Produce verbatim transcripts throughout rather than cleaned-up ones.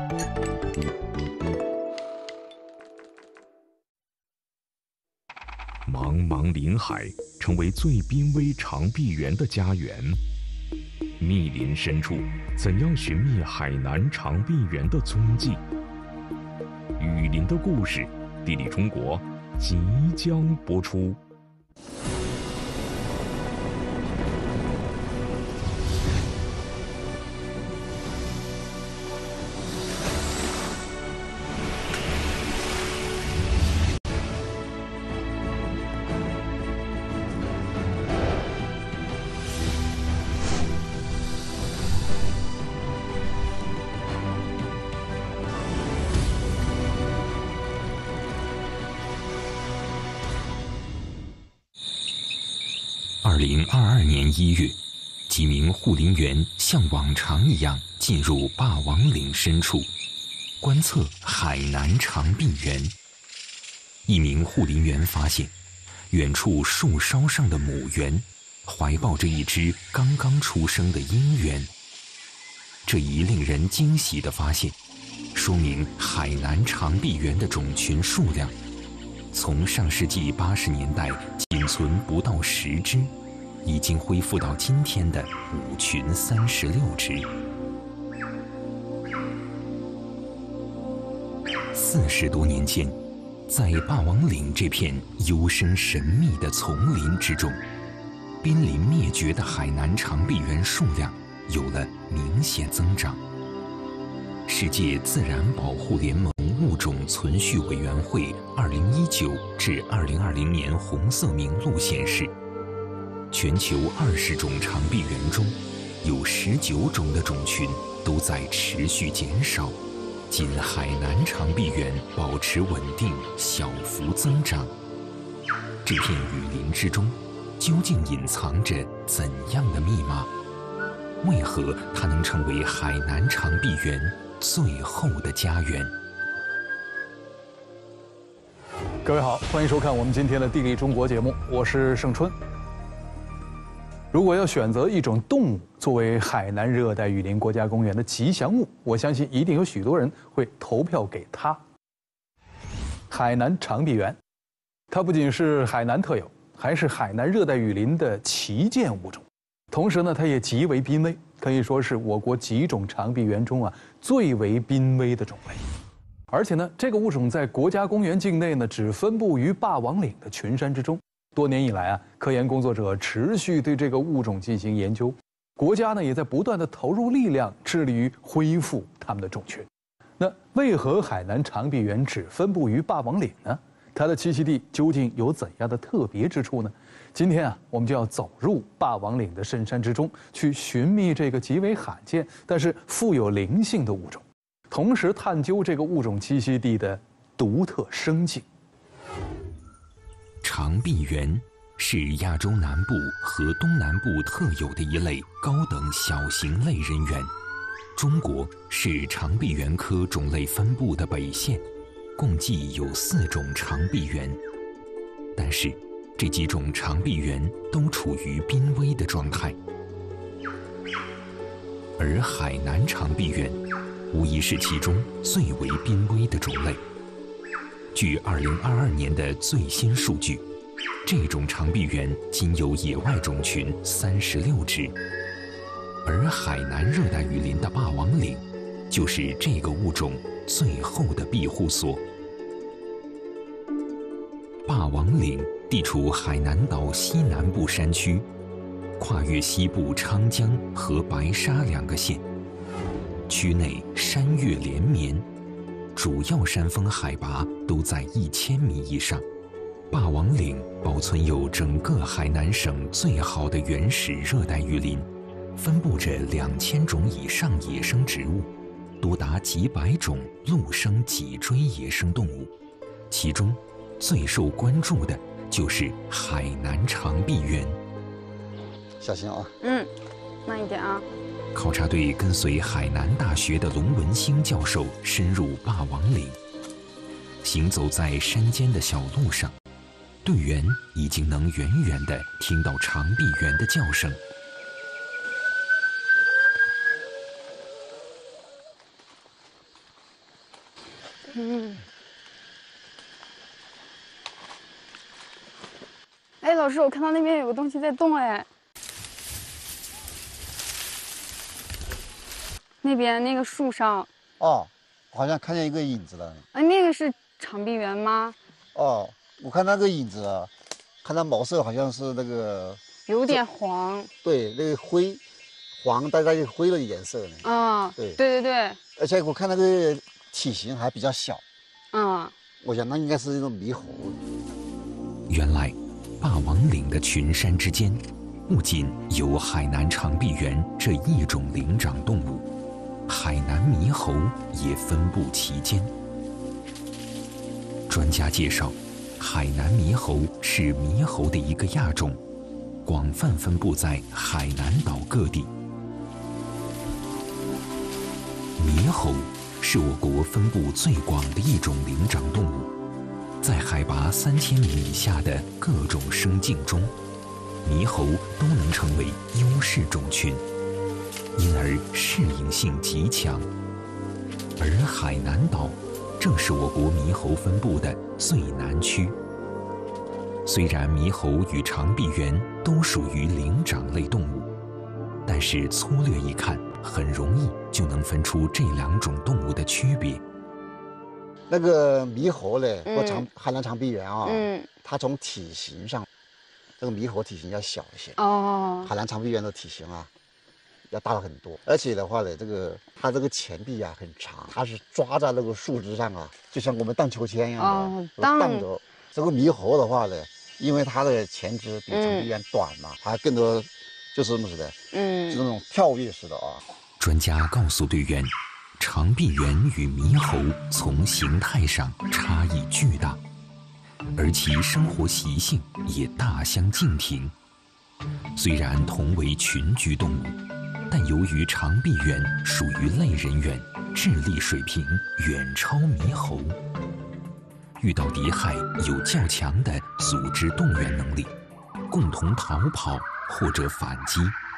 茫茫林海成为最濒危长臂猿的家园。密林深处，怎样寻觅海南长臂猿的踪迹？雨林的故事，地理中国即将播出。 二零二二年一月，几名护林员像往常一样进入霸王岭深处，观测海南长臂猿。一名护林员发现，远处树梢上的母猿怀抱着一只刚刚出生的婴猿。这一令人惊喜的发现，说明海南长臂猿的种群数量从上世纪八十年代仅存不到十只，已经恢复到今天的五群三十六只。四十多年前，在霸王岭这片幽深神秘的丛林之中，濒临灭绝的海南长臂猿数量有了明显增长。世界自然保护联盟物种存续委员会二零一九至二零二零年红色名录显示，全球二十种长臂猿中，有十九种的种群都在持续减少，仅海南长臂猿保持稳定，小幅增长。这片雨林之中，究竟隐藏着怎样的密码？为何它能成为海南长臂猿最后的家园？ 各位好，欢迎收看我们今天的《地理中国》节目，我是盛春。如果要选择一种动物作为海南热带雨林国家公园的吉祥物，我相信一定有许多人会投票给它。海南长臂猿，它不仅是海南特有，还是海南热带雨林的旗舰物种。同时呢，它也极为濒危，可以说是我国几种长臂猿中啊最为濒危的种类。而且呢，这个物种在国家公园境内呢，只分布于霸王岭的群山之中。多年以来啊，科研工作者持续对这个物种进行研究，国家呢也在不断的投入力量，致力于恢复它们的种群。那为何海南长臂猿只分布于霸王岭呢？它的栖息地究竟有怎样的特别之处呢？今天啊，我们就要走入霸王岭的深山之中，去寻觅这个极为罕见但是富有灵性的物种，同时探究这个物种栖息地的独特生境。 长臂猿是亚洲南部和东南部特有的一类高等小型类人猿。中国是长臂猿科种类分布的北线，共计有四种长臂猿。但是，这几种长臂猿都处于濒危的状态，而海南长臂猿无疑是其中最为濒危的种类。据二零二二年的最新数据，这种长臂猿仅有野外种群三十六只，而海南热带雨林的霸王岭，就是这个物种最后的庇护所。霸王岭地处海南岛西南部山区，跨越西部昌江和白沙两个县，区内山岳连绵，主要山峰海拔都在一千米以上。霸王岭保存有整个海南省最好的原始热带雨林，分布着两千种以上野生植物，多达几百种陆生脊椎野生动物，其中最受关注的就是海南长臂猿。 小心啊！ 嗯，慢一点啊。 考察队跟随海南大学的龙文兴教授深入霸王岭，行走在山间的小路上，队员已经能远远地听到长臂猿的叫声。 嗯。哎，老师，我看到那边有个东西在动，哎。那边那个树上。 哦，好像看见一个影子了。 哎，那个是长臂猿吗？ 哦，我看那个影子啊，看它毛色好像是那个。 有点黄。对， 那个灰，黄带带灰的颜色呢。 啊、哦，对对对对。 而且我看那个体型还比较小。 嗯。 我想那应该是一种猕猴。 原来，霸王岭的群山之间，不仅有海南长臂猿这一种灵长动物。海南猕猴也分布其间。专家介绍，海南猕猴是猕猴的一个亚种，广泛分布在海南岛各地。猕猴是我国分布最广的一种灵长动物，在海拔三千米以下的各种生境中，猕猴都能成为优势种群。因而适应性极强，而海南岛正是我国猕猴分布的最南区。虽然猕猴与长臂猿都属于灵长类动物，但是粗略一看，很容易就能分出这两种动物的区别。 那个猕猴嘞，或长海南长臂猿啊， 嗯， 它从体型上，这个猕猴体型要小一些。 哦， 海南长臂猿的体型啊。要大了很多，而且的话呢，这个它这个前臂啊很长，它是抓在那个树枝上啊，就像我们荡秋千一样的，哦、荡着。这个猕猴的话呢，因为它的前肢比长臂猿短嘛，它、嗯、更多就是什么似的，嗯，就是那种跳跃式的啊。 专家告诉队员，长臂猿与猕猴从形态上差异巨大，而其生活习性也大相径庭。虽然同为群居动物，但由于长臂猿属于类人猿，智力水平远超猕猴，遇到敌害有较强的组织动员能力，共同逃跑或者反击。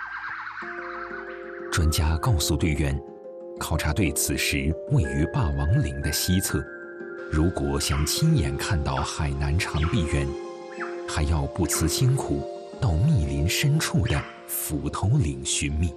专家告诉队员，考察队此时位于霸王岭的西侧，如果想亲眼看到海南长臂猿，还要不辞辛苦到密林深处的斧头岭寻觅。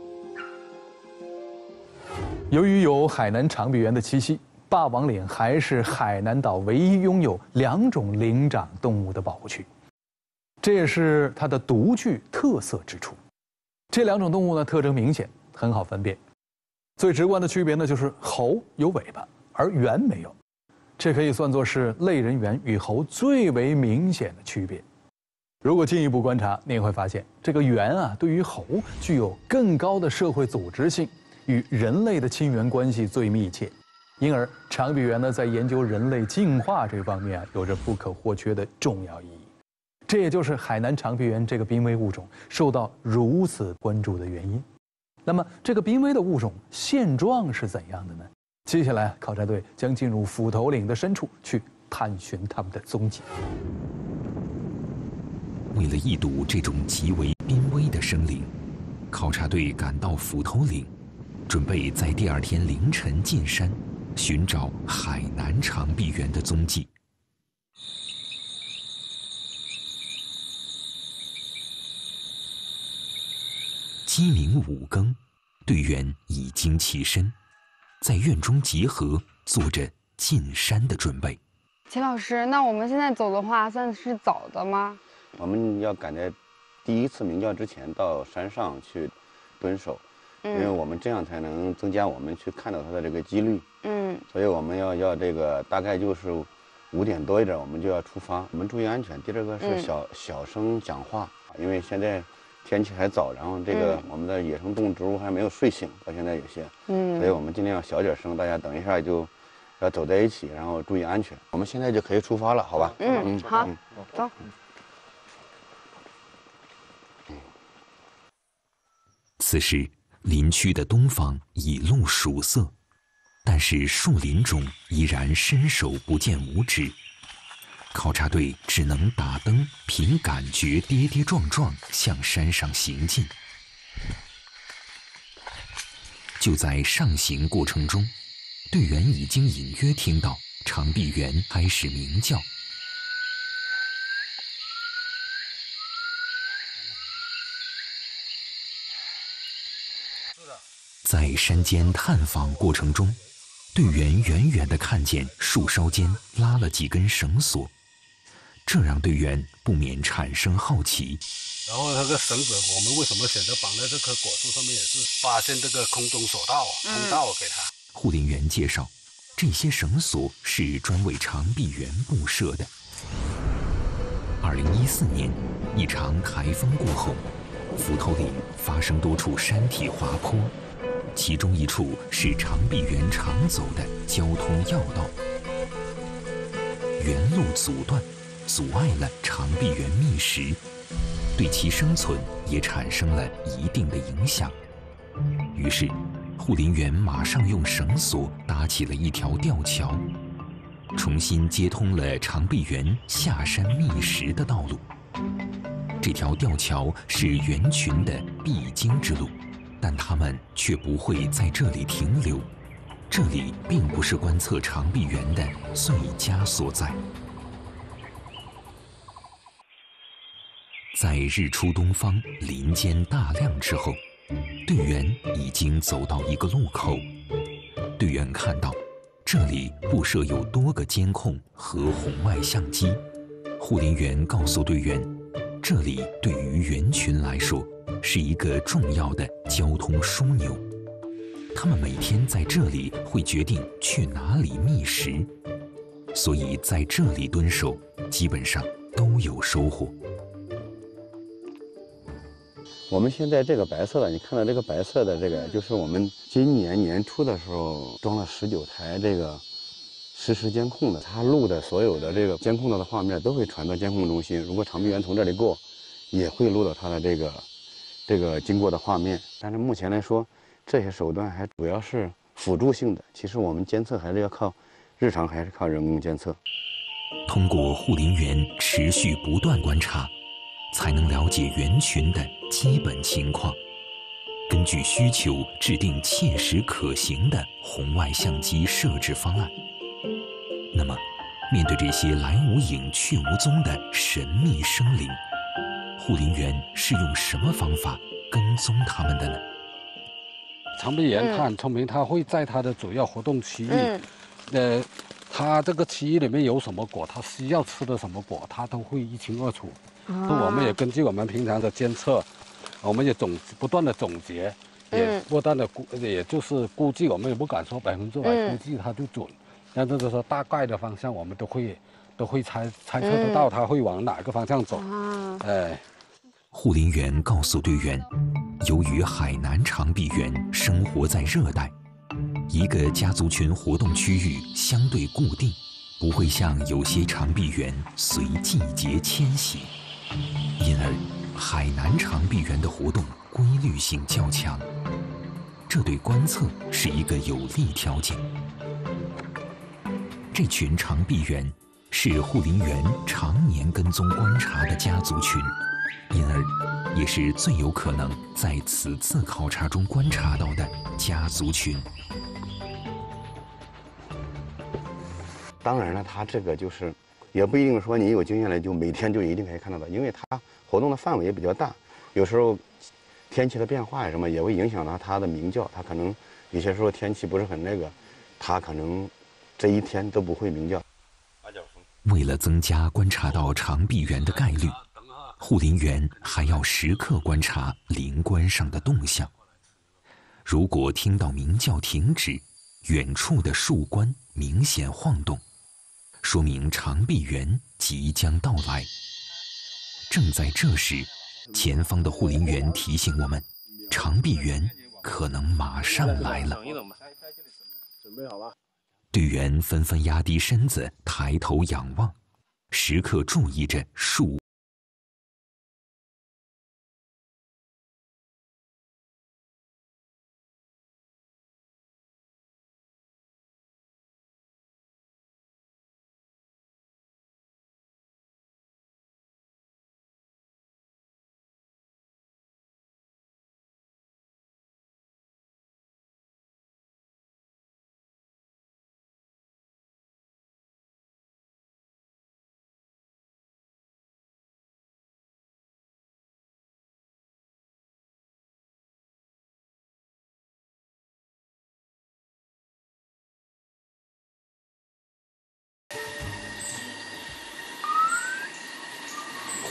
由于有海南长臂猿的栖息，霸王岭还是海南岛唯一拥有两种灵长动物的保护区，这也是它的独具特色之处。这两种动物呢，特征明显，很好分辨。最直观的区别呢，就是猴有尾巴，而猿没有，这可以算作是类人猿与猴最为明显的区别。如果进一步观察，你会发现，这个猿啊，对于猴具有更高的社会组织性。与人类的亲缘关系最密切，因而长臂猿呢，在研究人类进化这方面啊，有着不可或缺的重要意义。这也就是海南长臂猿这个濒危物种受到如此关注的原因。那么，这个濒危的物种现状是怎样的呢？接下来，考察队将进入斧头岭的深处去探寻它们的踪迹。 为了一睹这种极为濒危的生灵，考察队赶到斧头岭。准备在第二天凌晨进山，寻找海南长臂猿的踪迹。鸡鸣五更，队员已经起身，在院中集合，做着进山的准备。 齐老师，那我们现在走的话，算是早的吗？ 我们要赶在第一次鸣叫之前到山上去蹲守。因为我们这样才能增加我们去看到它的这个几率。嗯，所以我们要要这个大概就是五点多一点，我们就要出发。我们注意安全。第二个是小、嗯、小声讲话，因为现在天气还早，然后这个我们的野生动物植物还没有睡醒，到现在有些，嗯，所以我们尽量小点声，大家等一下就要走在一起，然后注意安全。我们现在就可以出发了，好吧？ 嗯，嗯好，嗯、走。 此时。林区的东方已露曙色，但是树林中依然伸手不见五指。考察队只能打灯，凭感觉跌跌撞撞向山上行进。就在上行过程中，队员已经隐约听到长臂猿开始鸣叫。在山间探访过程中，队员远远地看见树梢间拉了几根绳索，这让队员不免产生好奇。 然后那个绳子，我们为什么选择绑在这棵果树上面，也是发现这个空中索道、通道给他。 护林员介绍，这些绳索是专为长臂猿布设的。二零一四年，一场台风过后，斧头岭发生多处山体滑坡，其中一处是长臂猿常走的交通要道，原路阻断，阻碍了长臂猿觅食，对其生存也产生了一定的影响。于是，护林员马上用绳索搭起了一条吊桥，重新接通了长臂猿下山觅食的道路。这条吊桥是猿群的必经之路，但它们却不会在这里停留。这里并不是观测长臂猿的最佳所在。在日出东方、林间大亮之后，队员已经走到一个路口。队员看到，这里布设有多个监控和红外相机。护林员告诉队员，这里对于猿群来说是一个重要的交通枢纽。他们每天在这里会决定去哪里觅食，所以在这里蹲守，基本上都有收获。 我们现在这个白色的，你看到这个白色的这个，就是我们今年年初的时候装了十九台这个实时监控的，它录的所有的这个监控到的画面都会传到监控中心。如果长臂猿从这里过，也会录到它的这个这个经过的画面。但是目前来说，这些手段还主要是辅助性的，其实我们监测还是要靠日常还是靠人工监测。 通过护林员持续不断观察，才能了解猿群的基本情况，根据需求制定切实可行的红外相机设置方案。那么，面对这些来无影去无踪的神秘生灵，护林员是用什么方法跟踪它们的呢？ 长臂猿它很聪明，它会在它的主要活动区域，嗯、呃，它这个区域里面有什么果，它需要吃的什么果，它都会一清二楚。啊、我们也根据我们平常的监测，我们也总不断的总结，也不断的估，也就是估计，我们也不敢说百分之百估计它就准，但是就是说大概的方向，我们都会都会猜猜测得到它会往哪个方向走。啊、哎。 护林员告诉队员，由于海南长臂猿生活在热带，一个家族群活动区域相对固定，不会像有些长臂猿随季节迁徙，因而海南长臂猿的活动规律性较强，这对观测是一个有利条件。这群长臂猿是护林员常年跟踪观察的家族群，因而也是最有可能在此次考察中观察到的家族群。 当然了，它这个就是也不一定说你有经验了就每天就一定可以看到的，因为它活动的范围也比较大，有时候天气的变化呀什么也会影响到它的鸣叫，它可能有些时候天气不是很那个，它可能这一天都不会鸣叫。 为了增加观察到长臂猿的概率，护林员还要时刻观察林冠上的动向。如果听到鸣叫停止，远处的树冠明显晃动，说明长臂猿即将到来。正在这时，前方的护林员提醒我们，长臂猿可能马上来了。 准备好了。 队员纷纷压低身子，抬头仰望，时刻注意着树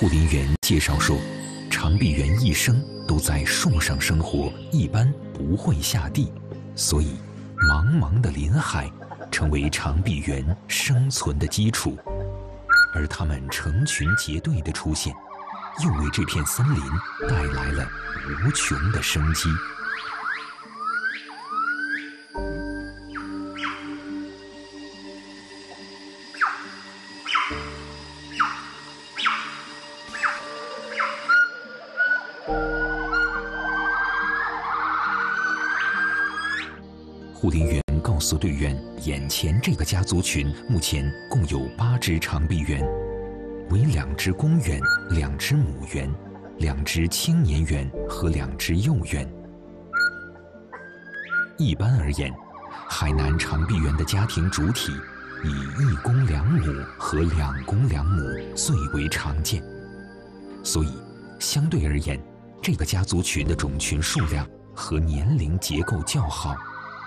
护林员介绍说，长臂猿一生都在树上生活，一般不会下地，所以茫茫的林海成为长臂猿生存的基础。而它们成群结队的出现，又为这片森林带来了无穷的生机。护林员告诉队员，眼前这个家族群目前共有八只长臂猿，为两只公猿、两只母猿、两只青年猿和两只幼猿。一般而言，海南长臂猿的家庭主体以一公两母和两公两母最为常见，所以相对而言，这个家族群的种群数量和年龄结构较好。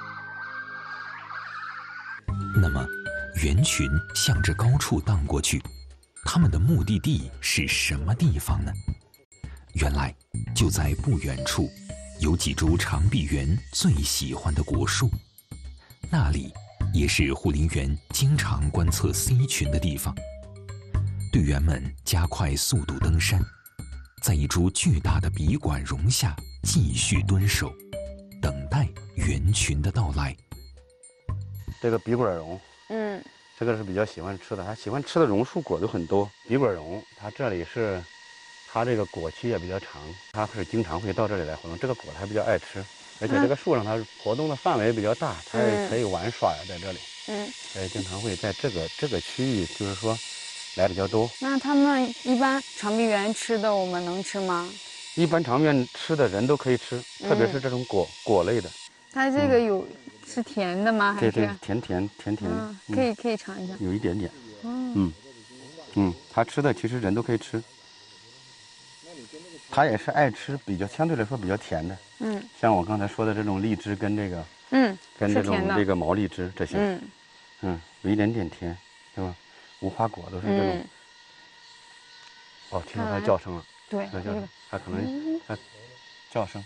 那么，猿群向着高处荡过去，它们的目的地是什么地方呢？原来，就在不远处，有几株长臂猿最喜欢的果树，那里也是护林员经常观测 C 群的地方。队员们加快速度登山，在一株巨大的笔管榕下继续蹲守，等待猿群的到来。 这个笔管榕，嗯，这个是比较喜欢吃的，它喜欢吃的榕树果都很多。笔管榕，它这里是，它这个果期也比较长，它是经常会到这里来活动。这个果它比较爱吃，而且这个树上它活动的范围比较大，它也可以玩耍呀，在这里，嗯，所以经常会在这个这个区域，就是说，来比较多。 那他们一般长臂猿吃的，我们能吃吗？ 一般长臂猿吃的人都可以吃，特别是这种果果类的。 它这个有。是甜的吗？还是对对，甜甜甜甜， 嗯，可以可以尝一下， 有一点点，嗯嗯，它吃的其实人都可以吃，它也是爱吃比较相对来说比较甜的，嗯，像我刚才说的这种荔枝跟这个，嗯，跟这种这个毛荔枝这些，嗯嗯，有一点点甜，是吧？无花果都是这种，哦，听到它叫声了， 对， 它叫声，它可能它叫声。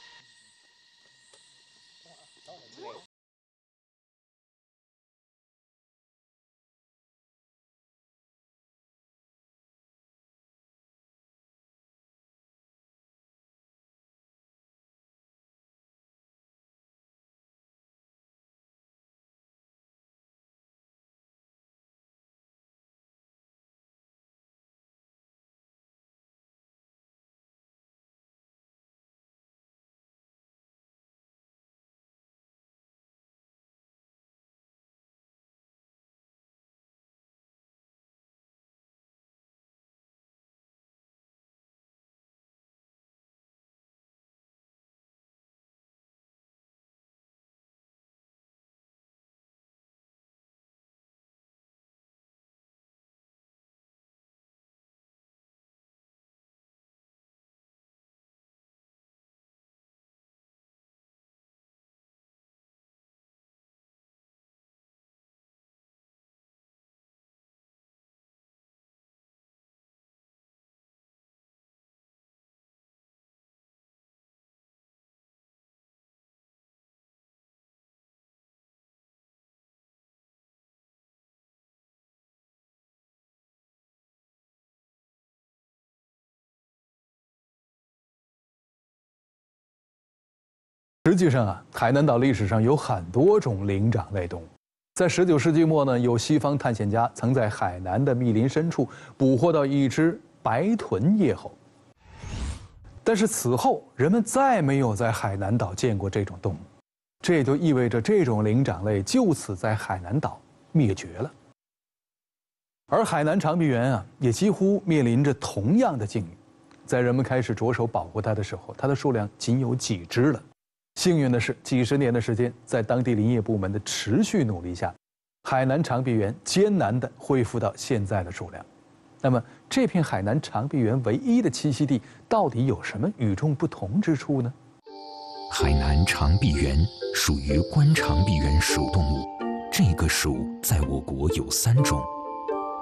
实际上啊，海南岛历史上有很多种灵长类动物。在十九世纪末呢，有西方探险家曾在海南的密林深处捕获到一只白臀叶猴。但是此后，人们再没有在海南岛见过这种动物，这也就意味着这种灵长类就此在海南岛灭绝了。而海南长臂猿啊，也几乎面临着同样的境遇。在人们开始着手保护它的时候，它的数量仅有几只了。幸运的是，几十年的时间，在当地林业部门的持续努力下，海南长臂猿艰难地恢复到现在的数量。那么，这片海南长臂猿唯一的栖息地到底有什么与众不同之处呢？ 海南长臂猿属于观长臂猿属动物，这个属在我国有三种。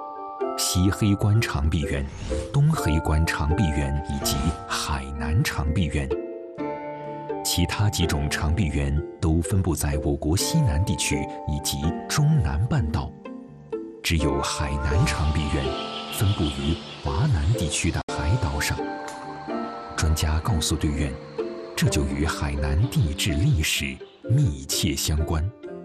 西黑关长臂猿、东黑关长臂猿以及海南长臂猿。其他几种长臂猿都分布在我国西南地区以及中南半岛，只有海南长臂猿分布于华南地区的海岛上。专家告诉队员，这就与海南地质历史密切相关。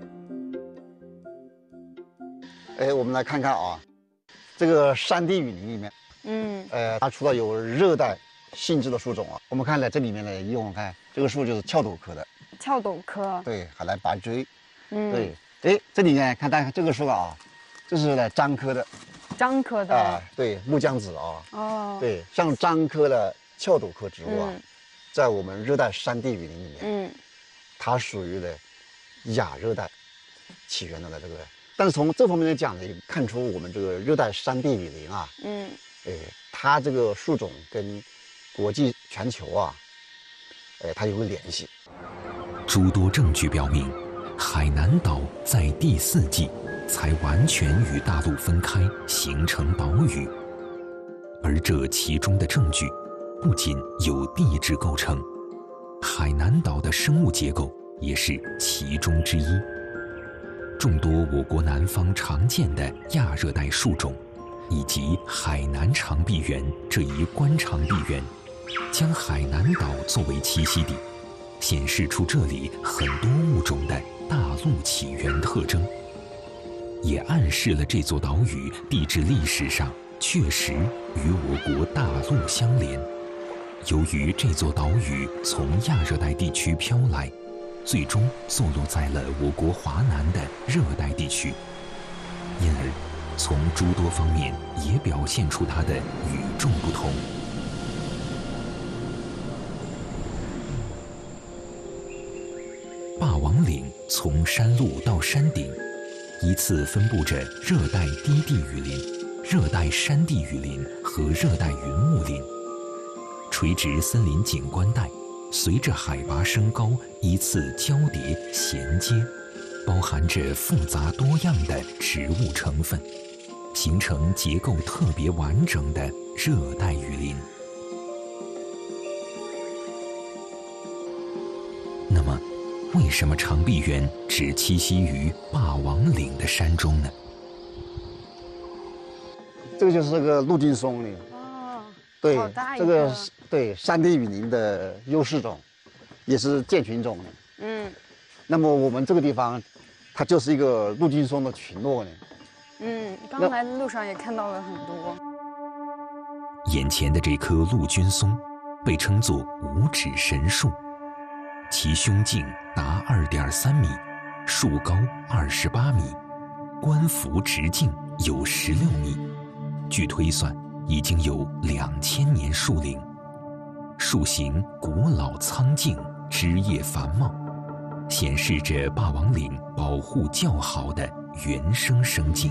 哎，我们来看看啊，这个山地雨林里面，嗯，呃，它除了有热带性质的树种啊，我们看在这里面呢，一共看这个树就是翘斗科的。 翘斗科。对， 海南白锥。嗯。对，哎，这里面看大家这个树啊，这是呢樟科的。樟科的。啊、 呃，对，木姜子啊。哦。对，像樟科的翘斗科植物啊，嗯、在我们热带山地雨林里面，嗯，它属于呢亚热带起源的这个。但是从这方面来讲呢，看出我们这个热带山地雨林啊，嗯，哎，它这个树种跟国际全球啊，哎，它有个联系。 诸多证据表明，海南岛在第四纪才完全与大陆分开，形成岛屿。而这其中的证据，不仅有地质构成，海南岛的生物结构也是其中之一。众多我国南方常见的亚热带树种，以及海南长臂猿这一关长臂猿，将海南岛作为栖息地，显示出这里很多物种的大陆起源特征，也暗示了这座岛屿地质历史上确实与我国大陆相连。由于这座岛屿从亚热带地区飘来，最终坐落在了我国华南的热带地区，因而从诸多方面也表现出它的与众不同。霸王岭从山路到山顶，依次分布着热带低地雨林、热带山地雨林和热带云雾林。垂直森林景观带随着海拔升高依次交叠衔接，包含着复杂多样的植物成分，形成结构特别完整的热带雨林。那么，为什么长臂猿只栖息于霸王岭的山中呢？ 这个就是这个陆军松林。哦，对，这个对山地雨林的优势种，也是建群种的。嗯，那么我们这个地方，它就是一个陆军松的群落呢。 嗯，刚来的路上也看到了很多。 眼前的这棵陆军松，被称作五指神树，其胸径达二点三米，树高二十八米，冠幅直径有十六米，据推算，已经有两千年树龄。树形古老苍劲，枝叶繁茂，显示着霸王岭保护较好的原生生境。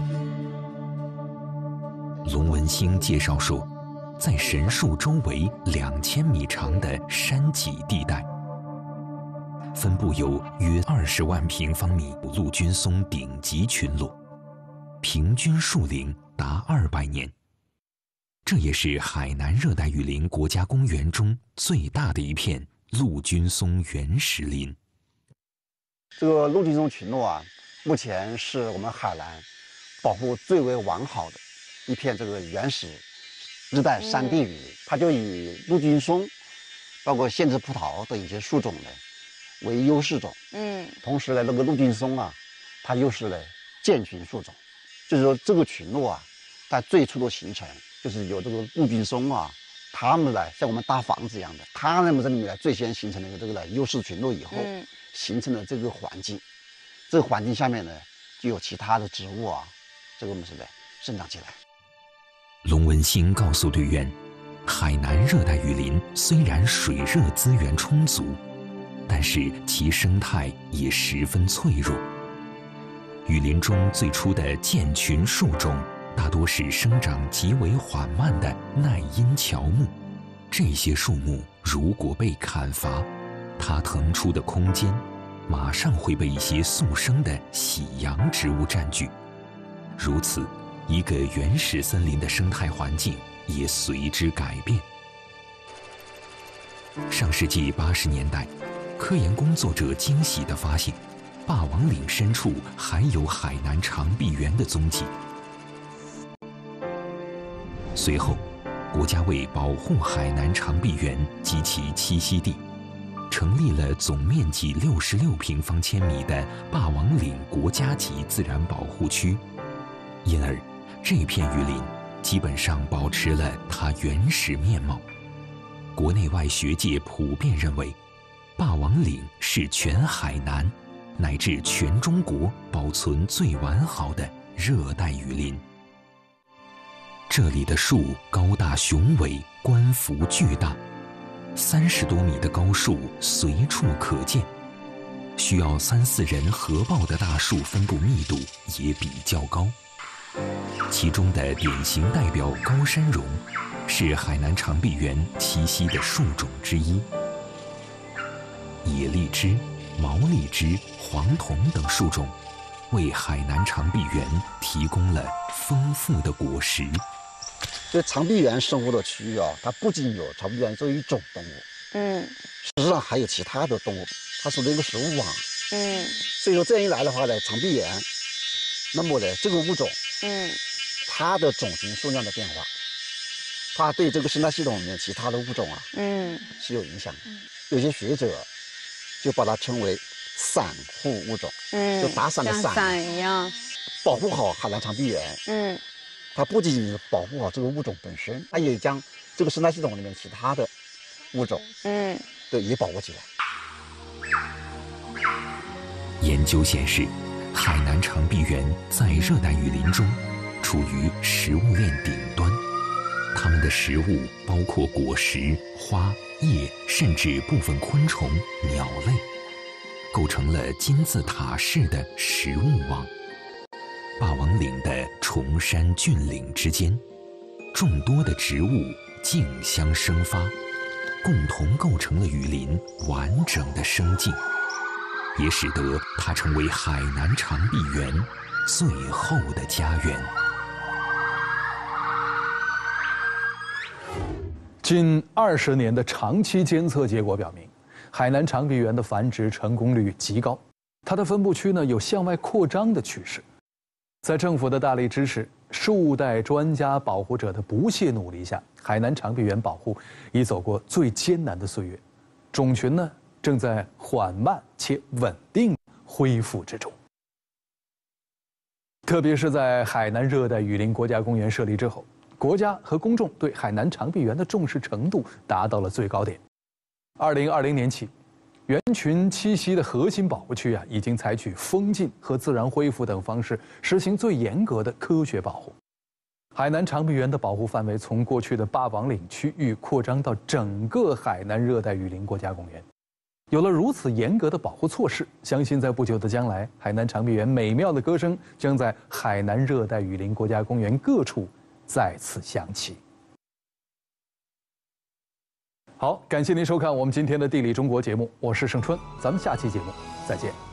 龙文兴介绍说，在神树周围两千米长的山脊地带，分布有约二十万平方米陆军松顶级群落，平均树龄达二百年。这也是海南热带雨林国家公园中最大的一片陆军松原始林。 这个陆军松群落啊，目前是我们海南保护最为完好的一片这个原始热带山地雨林。嗯、它就以陆军松，包括线枝葡萄的一些树种呢为优势种。嗯，同时呢，那个陆军松啊，它又是呢建群树种，就是说这个群落啊，在最初的形成。就是有这个陆军松啊，它们呢像我们搭房子一样的，它们这里面呢最先形成了一个这个呢优势群落以后，嗯、形成了这个环境，这个环境下面呢就有其他的植物啊，这个我们是呢生长起来。 龙文兴告诉队员，海南热带雨林虽然水热资源充足，但是其生态也十分脆弱。雨林中最初的建群树种，大多是生长极为缓慢的耐阴乔木，这些树木如果被砍伐，它腾出的空间马上会被一些速生的喜阳植物占据，如此一个原始森林的生态环境也随之改变。上世纪八十年代，科研工作者惊喜地发现，霸王岭深处还有海南长臂猿的踪迹。随后，国家为保护海南长臂猿及其栖息地，成立了总面积六十六平方千米的霸王岭国家级自然保护区，因而这片雨林基本上保持了它原始面貌。国内外学界普遍认为，霸王岭是全海南乃至全中国保存最完好的热带雨林。这里的树高大雄伟，冠幅巨大，三十多米的高树随处可见，需要三四人合抱的大树分布密度也比较高。其中的典型代表高山榕，是海南长臂猿栖息的树种之一。野荔枝、毛荔枝、黄桐等树种，为海南长臂猿提供了丰富的果实。 这长臂猿生活的区域啊，它不仅有长臂猿这一种动物，嗯，实际上还有其他的动物，它属于一个食物网，嗯，所以说这样一来的话呢，长臂猿，那么呢这个物种，嗯，它的种群数量的变化，它对这个生态系统里面其他的物种啊，嗯，是有影响的。有些学者就把它称为伞护物种，嗯，就打伞的伞， 像伞一样， 保护好海南长臂猿，嗯。它不仅仅保护好这个物种本身，它也将这个生态系统里面其他的物种，嗯，对，也保护起来。 研究显示，海南长臂猿在热带雨林中处于食物链顶端，它们的食物包括果实、花、叶，甚至部分昆虫、鸟类，构成了金字塔式的食物网。霸王岭的崇山峻岭之间，众多的植物竞相生发，共同构成了雨林完整的生境，也使得它成为海南长臂猿最后的家园。 近二十年的长期监测结果表明，海南长臂猿的繁殖成功率极高，它的分布区呢有向外扩张的趋势。在政府的大力支持、数代专家保护者的不懈努力下，海南长臂猿保护已走过最艰难的岁月，种群呢正在缓慢且稳定恢复之中。特别是在海南热带雨林国家公园设立之后，国家和公众对海南长臂猿的重视程度达到了最高点。二零二零年起，猿群栖息的核心保护区啊，已经采取封禁和自然恢复等方式，实行最严格的科学保护。海南长臂猿的保护范围从过去的霸王岭区域扩张到整个海南热带雨林国家公园。有了如此严格的保护措施，相信在不久的将来，海南长臂猿美妙的歌声将在海南热带雨林国家公园各处再次响起。好，感谢您收看我们今天的《地理中国》节目，我是盛春，咱们下期节目再见。